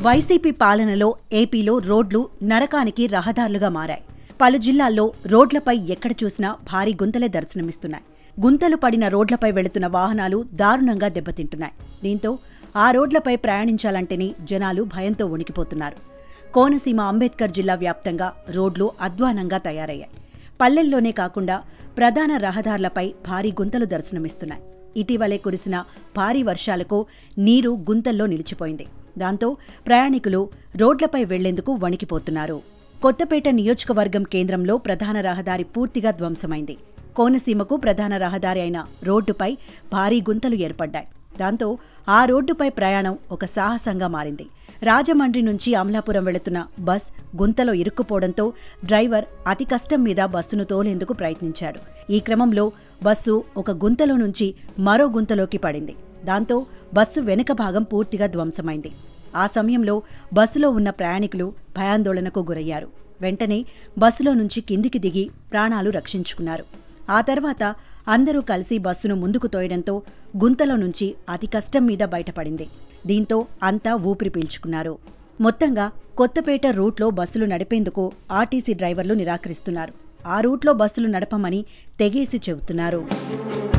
YCP పాలనలో ఏపీలో రోడ్లు నరకానికి రహదారులుగా మారాయి. పలు జిల్లాల్లో రోడ్లపై ఎక్కడ చూసినా భారీ గుంతలే దర్శనమిస్తున్నాయి. గుంతలు పడిన రోడ్లపై వెళుతున్న వాహనాలు దారుణంగా దెబ్బతింటున్నాయి. దీంతో ఆ రోడ్లపై ప్రయాణించాలంటేనే జనాలు భయంతో వణికిపోతున్నారు. కోనసీమ అంబేద్కర్ జిల్లా వ్యాప్తంగా రోడ్లు అధ్వానంగా తయారయ్యాయి. పల్లెల్లోనే కాకుండా ప్రధాన రహదారులపై భారీ గుంతలు దర్శనమిస్తున్నాయి. ఇటీవలే కురిసిన భారీ వర్షాలకు నీరు గుంతల్లో నిలిచిపోయింది. దాంతో ప్రయాణికులు రోడ్లపై వెళ్లేందుకు వణికిపోతున్నారు. కొత్తపేట నియోజకవర్గం కేంద్రంలో ప్రధాన రహదారి పూర్తిగా ధ్వంసమైంది. కోనసీమకు ప్రధాన రహదారి అయిన రోడ్డుపై భారీ గుంతలు ఏర్పడ్డాయి. దాంతో ఆ రోడ్డుపై ప్రయాణం ఒక సాహసంగా మారింది. రాజమండ్రి నుంచి అమలాపురం వెళుతున్న బస్ గుంతలో ఇరుక్కుపోవడంతో డ్రైవర్ అతి కష్టం మీద బస్సును తోలేందుకు ప్రయత్నించాడు. ఈ క్రమంలో బస్సు ఒక గుంతలో నుంచి మరో గుంతలోకి పడింది. దాంతో బస్సు వెనుక భాగం పూర్తిగా ధ్వంసమైంది. ఆ సమయంలో బస్సులో ఉన్న ప్రయాణికులు భయాందోళనకు గురయ్యారు. వెంటనే బస్సులో నుంచి కిందికి దిగి ప్రాణాలు రక్షించుకున్నారు. ఆ తర్వాత అందరూ కలిసి బస్సును ముందుకు తోయడంతో గుంతలో నుంచి అతి కష్టం మీద బయటపడింది. దీంతో అంతా ఊపిరి పీల్చుకున్నారు. మొత్తంగా కొత్తపేట రూట్లో బస్సులు నడిపేందుకు ఆర్టీసీ డ్రైవర్లు నిరాకరిస్తున్నారు. ఆ రూట్లో బస్సులు నడపమని తెగేసి చెబుతున్నారు.